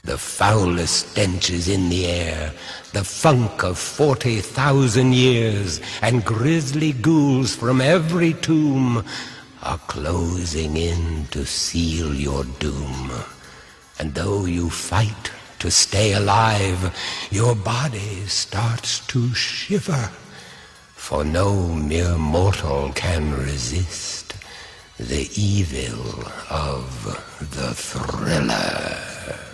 The foulest stench is in the air, the funk of 40,000 years, and grisly ghouls from every tomb are closing in to seal your doom. And though you fight to stay alive, your body starts to shiver, for no mere mortal can resist the evil of the Thriller.